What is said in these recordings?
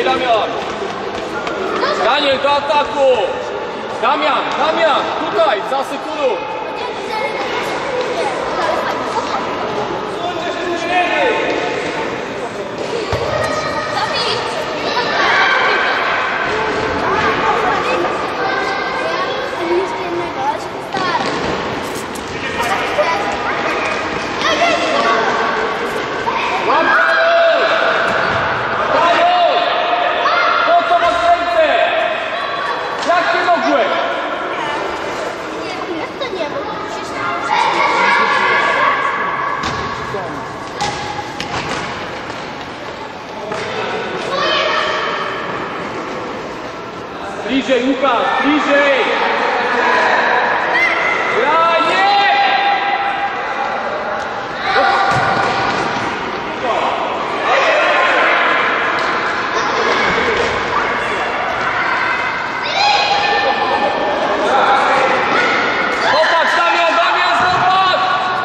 Damian! Daniel, do ataku! Damian, tutaj, za sekundę! Bliżej, Łukasz, bliżej! Granie! Popatrz, Damian, zobacz!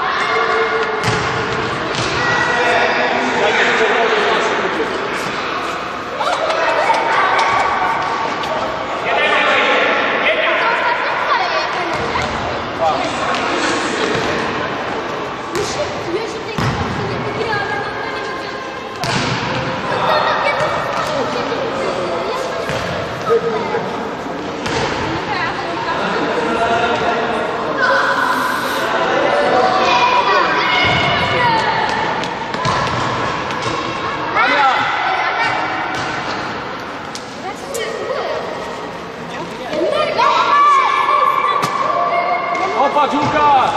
Popatrz, Łukasz!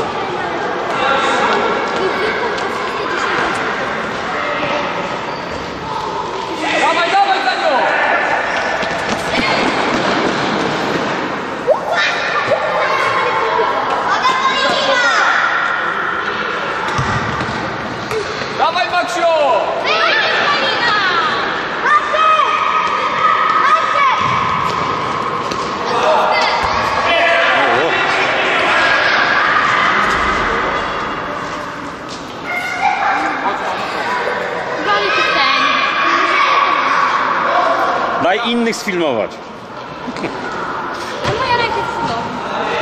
Dawaj, Daniel! Dawaj, Maksiu! Daj innych sfilmować. A moja ręka jest cudowna.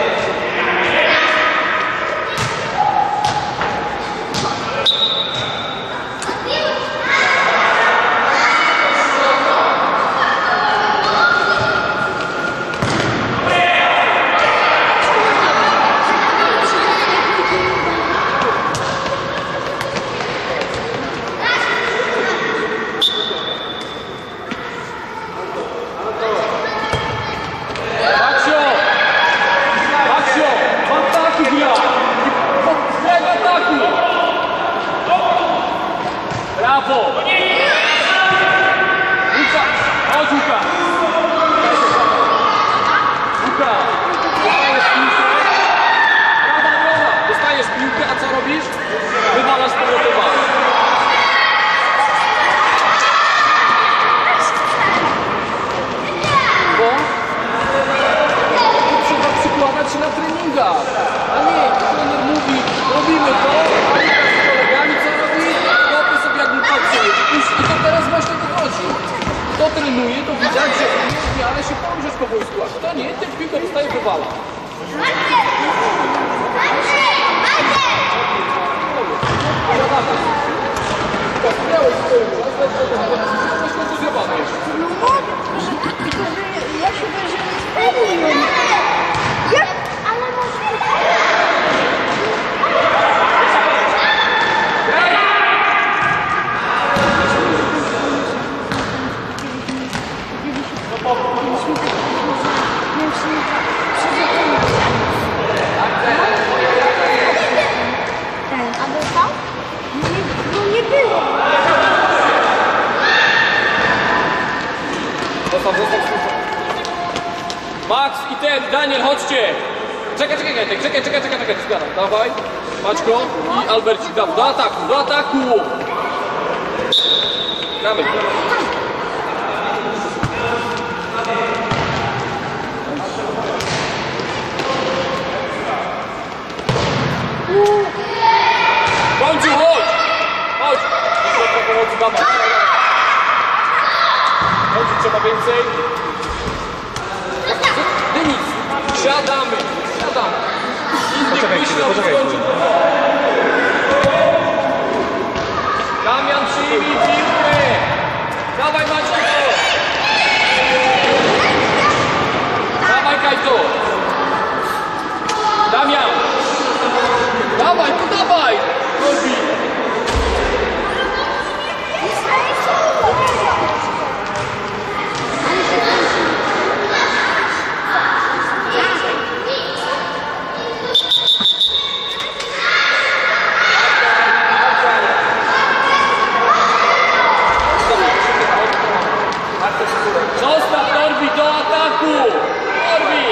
Brawo! Łukasz! Chodź, Łukasz! Łukasz! Dostajesz piłkę, a co robisz? Wywalasz powrotowanie. Bo? Trzeba przykładać się na treningach, a nie, trener mówi, robimy to, a nie z kolegami co robi? I to teraz właśnie wychodzi. Kto trenuje, to widać, że umie, ale się pomrzeć po wojsku, a kto nie, ten piłkę dostaje, wywala. No mogę, tylko że ja się że nie spróbuję. Jak? Ale może... A był tam? No nie było. Zostaw. Max i ten, Daniel, chodźcie! Czekaj, zgadam. Dawaj, Maćko i Albercik, do ataku! Gramy. Bądź, chodź! Dawaj. trzeba więcej. Denis, siadamy. Poczekaj chwilę, poczekaj chwilę. Damian, przyjmij piłkę. Dawaj Maciek. Dawaj Kajto. Damian. Dawaj, tu dawaj. Norbi. Zostaw Norbi do ataku! Norbi!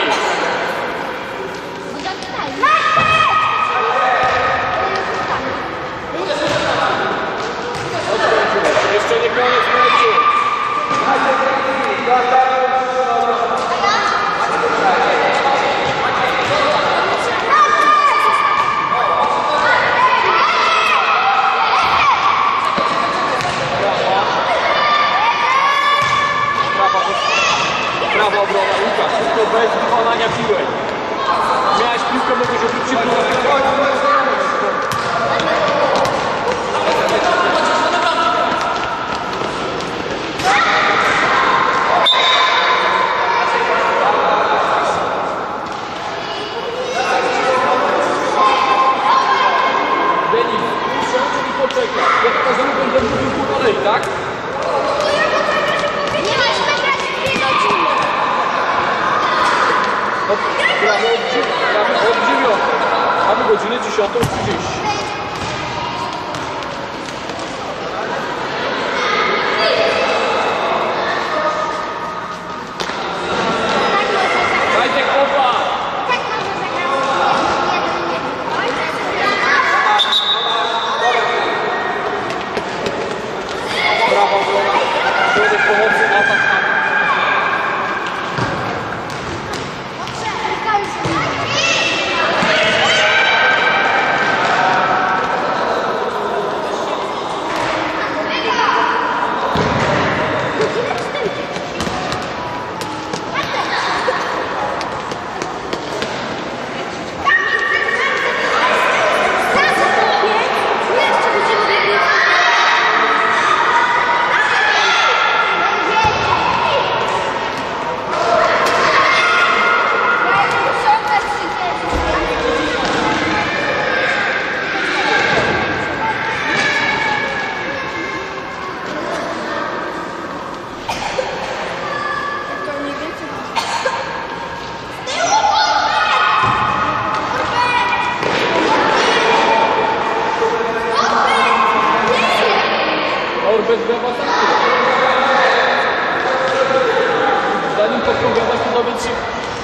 Jeszcze nie koniec meczu. Prawa obrona, Łukasz, tylko bez wykonania piłek. Miałeś piłkę, mogłeś odwrócić piłkę. Denis, usiądź i poczekaj. Ja pokazuję, będę mówił po kolei, tak? Gramy od 9. Mamy godzinę 10:30. Wajtek Popa! Brawa obrona. Środek pomocy, atak. Bez brawa ataku. Zanim podpowiadasz, to dowiedz się.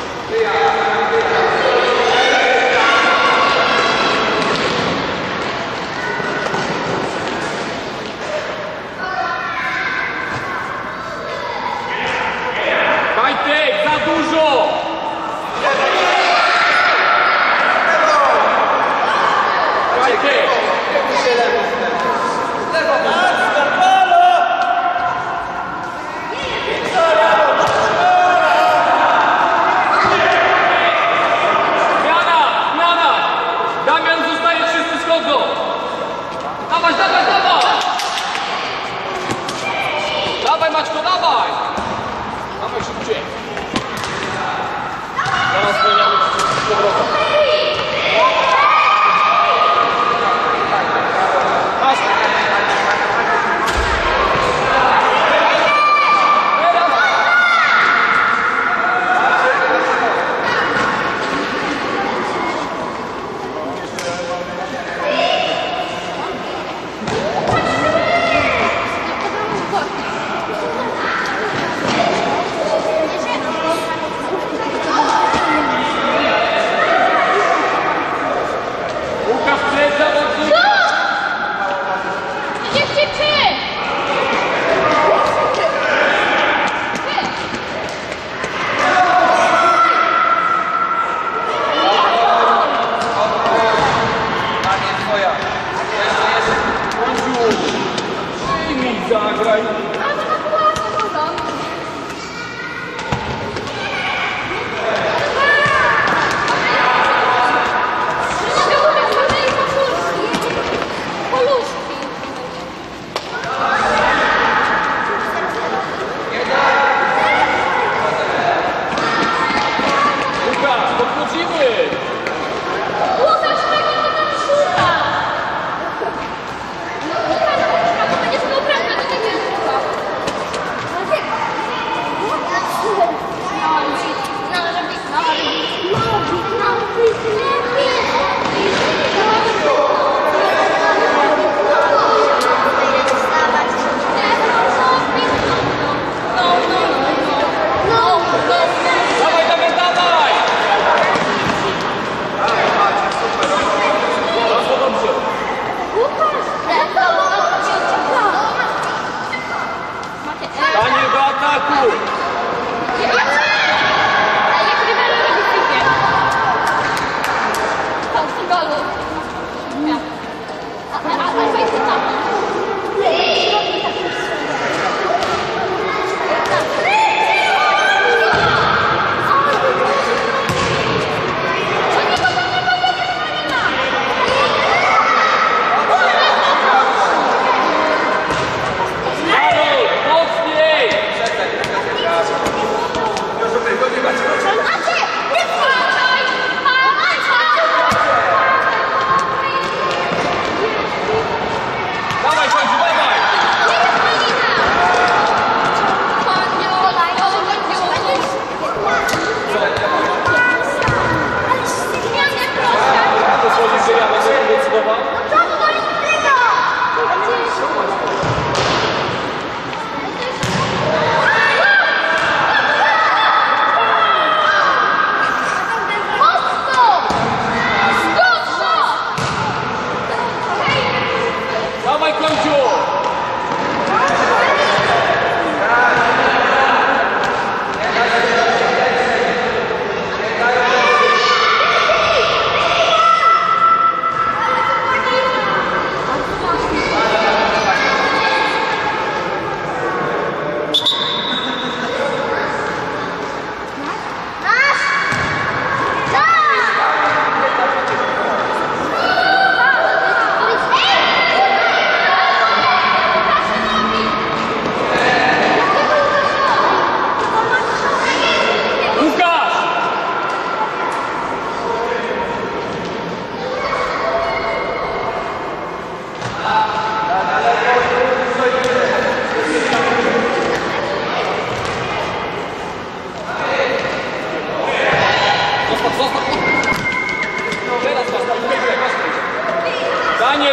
Kajtek, za dużo! Kajtek! Dawaj Maćko, dawaj! Dawaj szybciej. Zaraz zmieniamy z powrotem.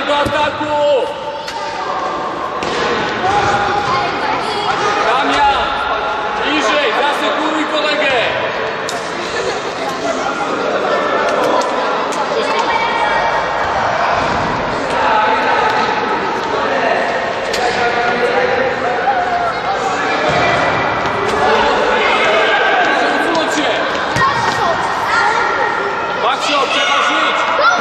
do ataku! Damian! Bliżej! Zasekuruj kolegę! Usunąć się! Maksio, trzeba żyć!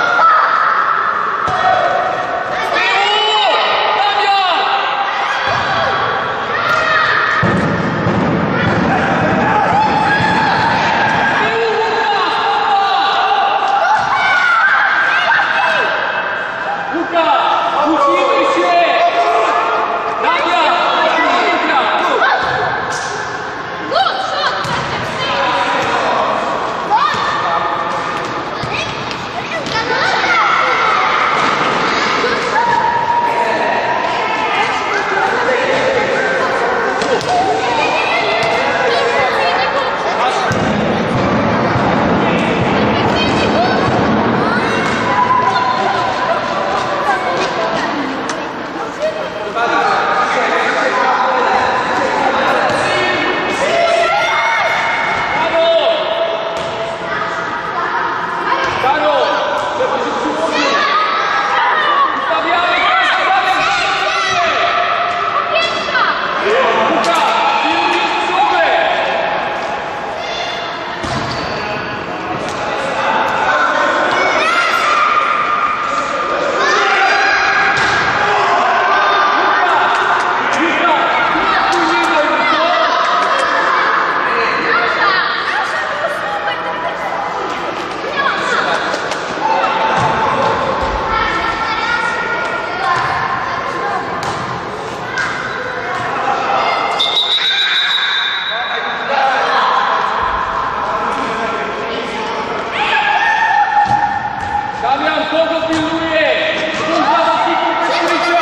Damian, kogo pilnuje? Dwóch zawodników bez krycia!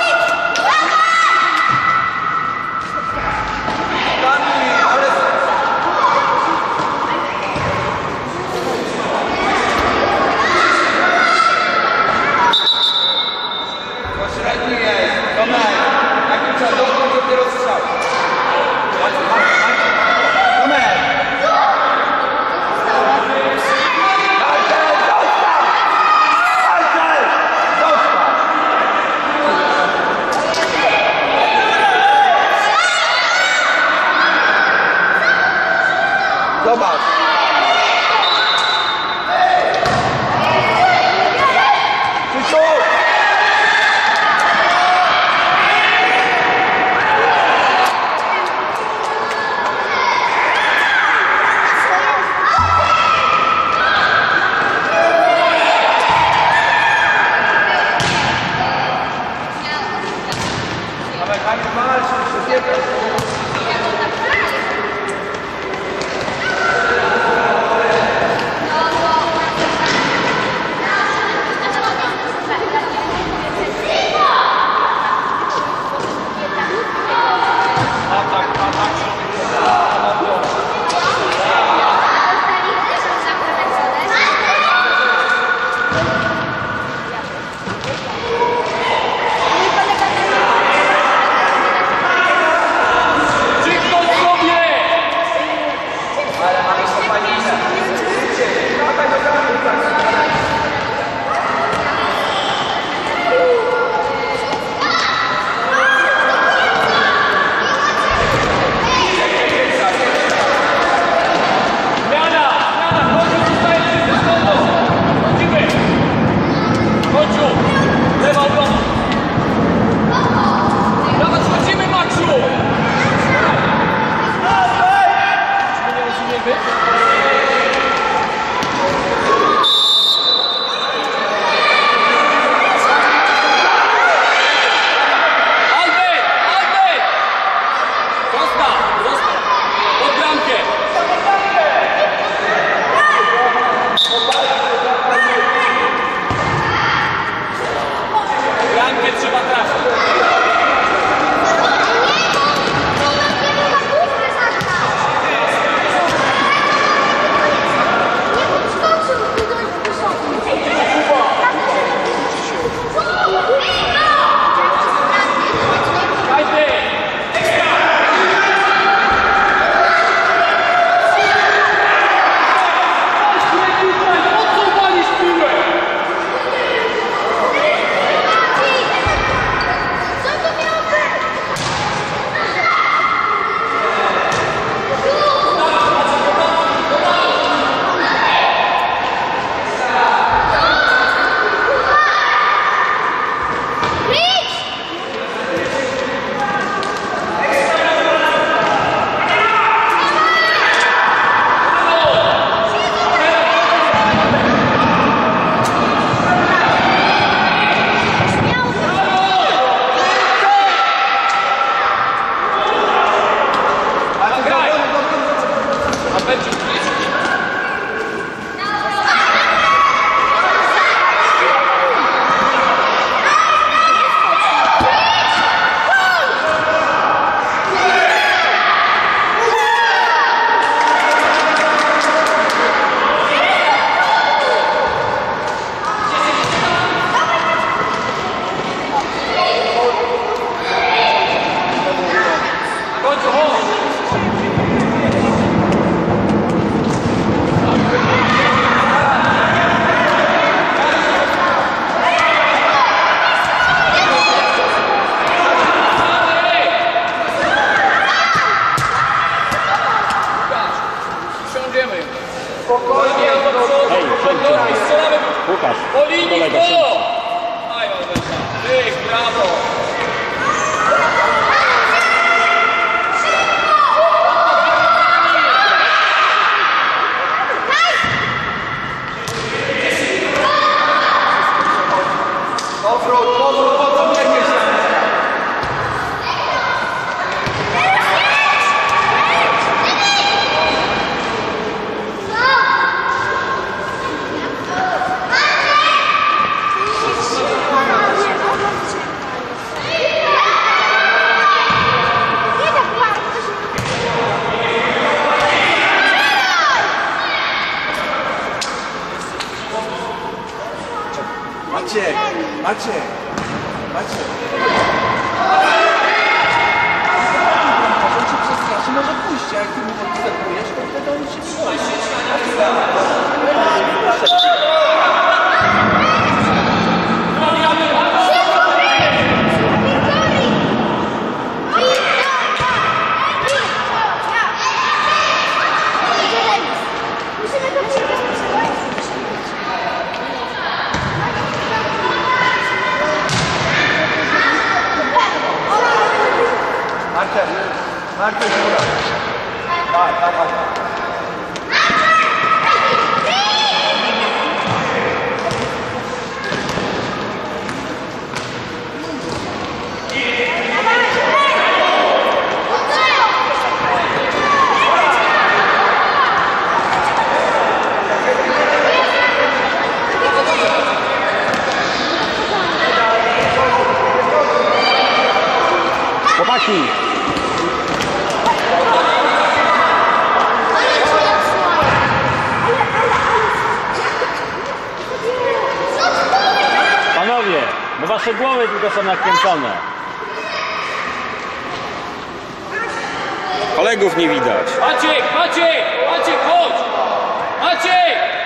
Pośredni jest, Tomek, jakim trzeba dotknąć dopiero strzał. Tomek! Zobacz! Krzysiu! Ale Kamil walczy, już nie brawo. Offroad, powrót, nie myśl. Maciek! On cię przestraszy, może pójść, a jak ty mu odstępujesz, to wtedy on się wychodzi. Musimy to przeprowadzić. Marcel, góra. Dawaj. Chłopaki! Panowie, bo wasze głowy tylko są nakręcone. Kolegów nie widać. Maciek, chodź! Maciek!